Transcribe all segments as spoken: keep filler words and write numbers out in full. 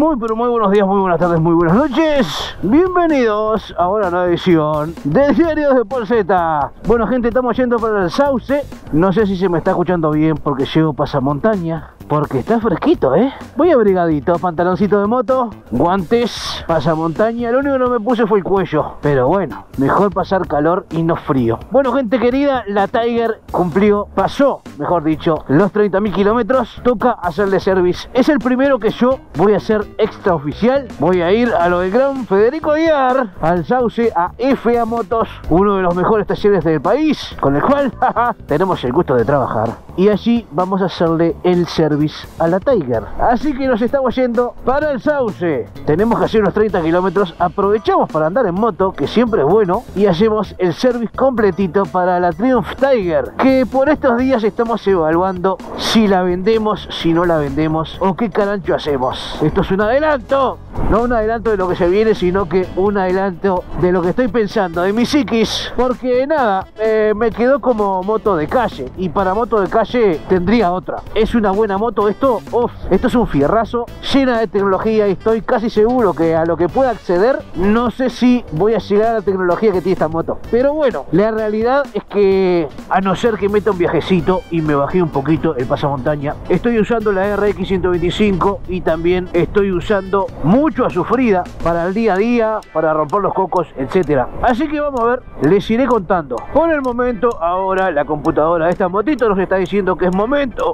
Muy pero muy buenos días, muy buenas tardes, muy buenas noches. Bienvenidos a una nueva edición de Diarios de Polseta. Bueno gente, estamos yendo para el Sauce. No sé si se me está escuchando bien porque llego pasamontaña, porque está fresquito, ¿eh? Voy abrigadito, pantaloncito de moto, guantes, pasamontaña. Lo único que no me puse fue el cuello, pero bueno, mejor pasar calor y no frío. Bueno gente querida, la Tiger cumplió, pasó, mejor dicho, los treinta mil kilómetros. Toca hacerle service. Es el primero que yo voy a hacer extraoficial. Voy a ir a lo del gran Federico Aguiar, al Sauce, a F A Motos, uno de los mejores talleres del país, con el cual tenemos el gusto de trabajar. Y allí vamos a hacerle el service a la Tiger. Así que nos estamos yendo para el Sauce. Tenemos que hacer unos treinta kilómetros. Aprovechamos para andar en moto, que siempre es bueno, y hacemos el service completito para la Triumph Tiger, que por estos días estamos evaluando si la vendemos, si no la vendemos o qué carancho hacemos. Esto es un adelanto, no un adelanto de lo que se viene, sino que un adelanto de lo que estoy pensando, de mi psiquis. Porque nada, eh, me quedó como moto de calle, y para moto de calle tendría otra. Es una buena moto esto. Uf, esto es un fierrazo, llena de tecnología, y estoy casi seguro que a lo que pueda acceder, no sé si voy a llegar a la tecnología que tiene esta moto. Pero bueno, la realidad es que a no ser que meta un viajecito y me bajé un poquito el pasamontaña, estoy usando la R X ciento veinticinco y también estoy usando mucho a sufrida para el día a día, para romper los cocos, etcétera. Así que vamos a ver, les iré contando. Por el momento, ahora la computadora de esta motito nos está diciendo que es momento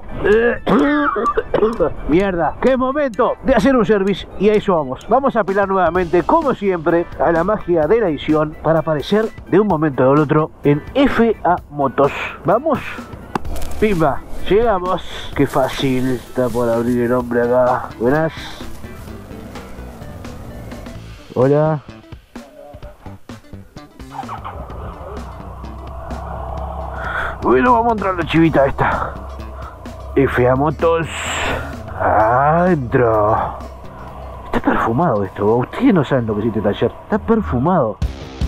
mierda, que es momento de hacer un service, y a eso vamos. Vamos a apelar nuevamente, como siempre, a la magia de la edición para aparecer de un momento al otro en F A Motos. Vamos, pimba, llegamos. Qué fácil está por abrir el hombre acá. Buenas. Hola. Bueno, vamos a entrar a la chivita esta. F A Motos. Adentro. Está perfumado esto. Ustedes no saben lo que es este taller. Está perfumado.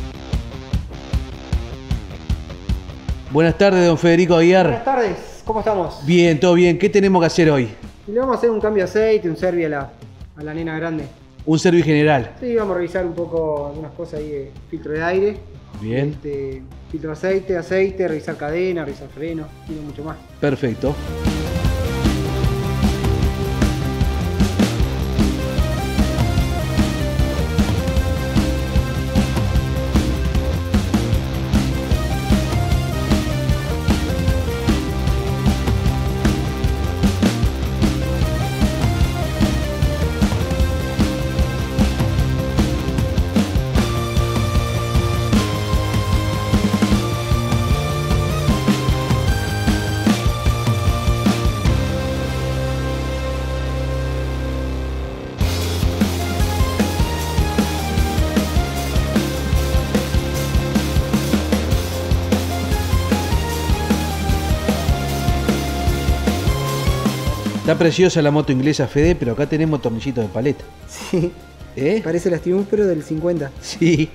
Buenas tardes, don Federico Aguiar. Buenas tardes, ¿cómo estamos? Bien, todo bien. ¿Qué tenemos que hacer hoy? Y le vamos a hacer un cambio de aceite, un service a la, a la nena grande. Un service general. Sí, vamos a revisar un poco algunas cosas ahí de filtro de aire. Bien. Este, filtro de aceite, aceite, revisar cadena, revisar freno y no mucho más. Perfecto. Está preciosa la moto inglesa, Fede, pero acá tenemos tornillitos de paleta. Sí. ¿Eh? Parece la Triumph, pero del cincuenta. Sí.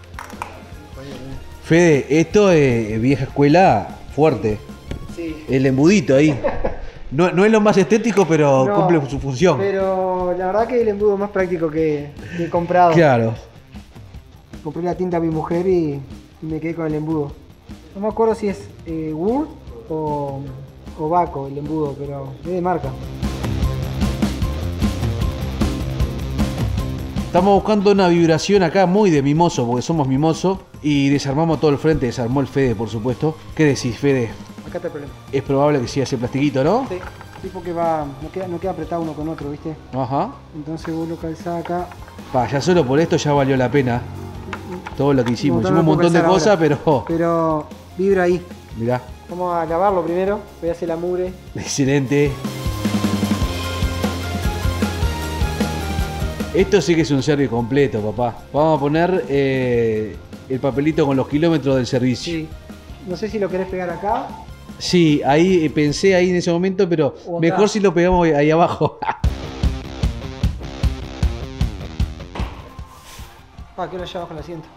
Fede, esto es vieja escuela fuerte. Sí. El embudito ahí. No, no es lo más estético, pero No, cumple su función. Pero la verdad que es el embudo más práctico que, que he comprado. Claro. Compré la tinta a mi mujer y, y me quedé con el embudo. No me acuerdo si es eh, Wood o... o Baco el embudo, pero es de marca. Estamos buscando una vibración acá muy de mimoso, porque somos mimoso, y desarmamos todo el frente, desarmó el Fede, por supuesto. ¿Qué decís, Fede? Acá está el problema. Es probable que siga ese plastiquito, ¿no? Sí, sí, porque va, no queda, no queda apretado uno con otro, ¿viste? Ajá. Entonces vos lo calzás acá. Pa, ya solo por esto ya valió la pena todo lo que hicimos. No, no Hicimos un lo puedo montón de calzar cosas, ahora. pero... Pero vibra ahí. Mirá, Vamos a lavarlo primero. Voy a hacer la mugre. excelente. Esto sí que es un servicio completo, papá. Vamos a poner eh, el papelito con los kilómetros del servicio. Sí. No sé si lo querés pegar acá. Sí, ahí eh, pensé ahí en ese momento, pero O acá. mejor si lo pegamos ahí abajo. Ah, que lo allá abajo el asiento.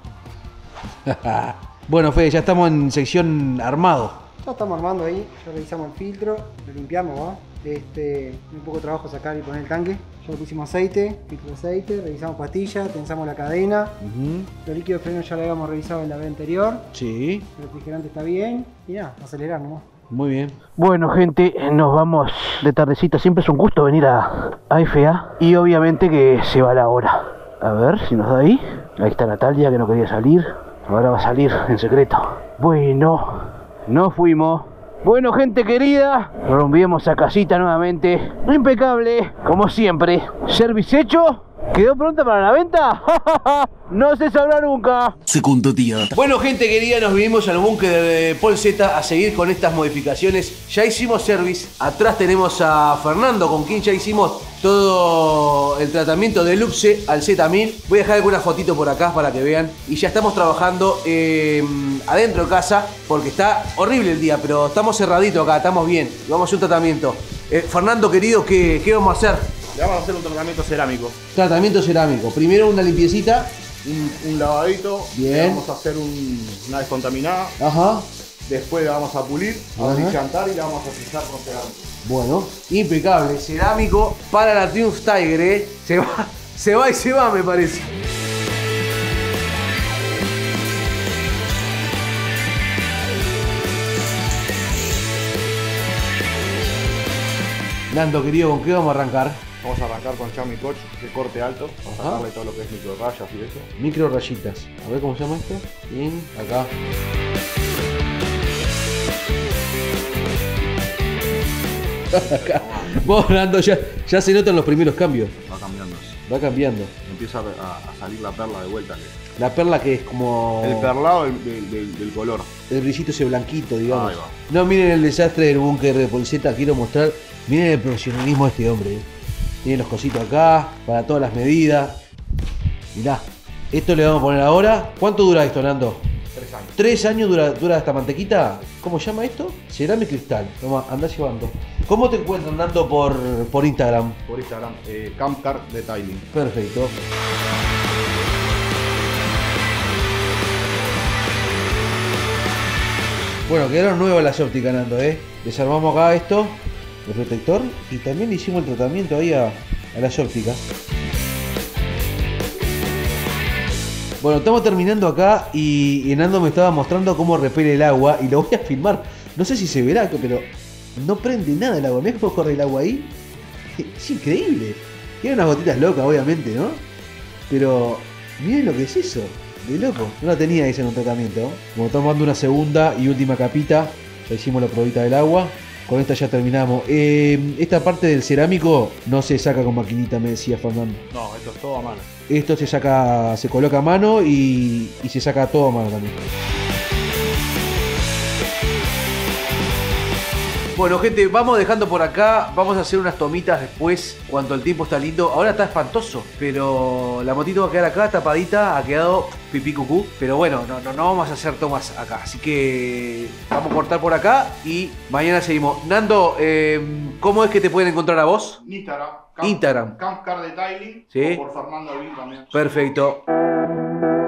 Bueno, Fede, ya estamos en sección armado. Ya estamos armando ahí, ya revisamos el filtro, lo limpiamos, ¿va? Este, un poco de trabajo sacar y poner el tanque. Ya le pusimos aceite, filtro de aceite, revisamos pastillas, tensamos la cadena. Uh-huh. Los líquidos de freno ya lo habíamos revisado en la vez anterior. Sí. El refrigerante está bien. Y nada, acelerar nomás. Muy bien. Bueno, gente, nos vamos de tardecita. Siempre es un gusto venir a, a F A. Y obviamente que se va la hora. A ver si nos da ahí. Ahí está Natalia, que no quería salir. Ahora va a salir en secreto. Bueno, nos fuimos. Bueno, gente querida, rompimos a casita nuevamente. Impecable, como siempre. Service hecho. ¿Quedó pronta para la venta? No se sabrá nunca. Segundo día. Bueno, gente querida, nos vinimos al búnker de Polseta a seguir con estas modificaciones. Ya hicimos service. Atrás tenemos a Fernando, con quien ya hicimos todo el tratamiento de Luxe al Z mil. Voy a dejar alguna fotito por acá para que vean. Y ya estamos trabajando eh, adentro de casa, porque está horrible el día, pero estamos cerraditos acá, estamos bien. Vamos a hacer un tratamiento. Eh, Fernando, querido, ¿qué, qué vamos a hacer? Le vamos a hacer un tratamiento cerámico. Tratamiento cerámico. Primero una limpiecita. Un, un lavadito. Bien. Le vamos a hacer un, una descontaminada. Ajá. Después le vamos a pulir, a brillantar y le vamos a sellar con cerámico. Bueno, impecable. Cerámico para la Triumph Tiger, ¿eh? Se va, se va y se va, me parece. Nando, querido, ¿con qué vamos a arrancar? Vamos a arrancar con Xiaomi Coach de corte alto. Vamos Ajá. a sacarle todo lo que es micro rayas y eso. Micro rayitas. A ver cómo se llama esto. Bien, acá. Acá. Vos, Nando, ya, ya se notan los primeros cambios. Va cambiando. Va cambiando. Empieza a, a salir la perla de vuelta. La perla que es como... El perlado del, del, del, del color. El brillito ese blanquito, digamos. Ahí va. No, miren el desastre del búnker de Polseta. Quiero mostrar. Miren el profesionalismo de este hombre. ¿eh? Tiene los cositos acá, para todas las medidas. Mirá, esto le vamos a poner ahora. ¿Cuánto dura esto, Nando? Tres años. ¿Tres años dura, dura esta mantequita? ¿Cómo se llama esto? Cerámica Cristal. Toma, andá llevando. ¿Cómo te encuentras, Nando, por, por Instagram? Por Instagram, eh, Camcar Detailing. Perfecto. Bueno, quedaron nuevas las ópticas, Nando, ¿eh? Desarmamos acá esto, el protector, y también le hicimos el tratamiento ahí a, a las ópticas. Bueno, estamos terminando acá y, y Nando me estaba mostrando cómo repele el agua y lo voy a filmar. No sé si se verá, pero no prende nada el agua. ¿Ves cómo corre el agua ahí? Es increíble. Tiene unas gotitas locas, obviamente, ¿no? Pero miren lo que es eso. De loco. No la tenía esa en un tratamiento. Como estamos dando una segunda y última capita, ya hicimos la probita del agua. Con esta ya terminamos. Eh, esta parte del cerámico no se saca con maquinita, me decía Fernando. No, esto es todo a mano. Esto se saca, se coloca a mano y, y se saca todo a mano también. Bueno, gente, vamos dejando por acá. Vamos a hacer unas tomitas después, cuando el tiempo está lindo. Ahora está espantoso, pero la motito va a quedar acá tapadita. Ha quedado pipí cucú. Pero bueno, no, no, no vamos a hacer tomas acá. Así que vamos a cortar por acá y mañana seguimos. Nando, eh, ¿cómo es que te pueden encontrar a vos? Instagram. Camp, Instagram. Camcar Detailing. Sí. O por Fernando Alvin también. Perfecto.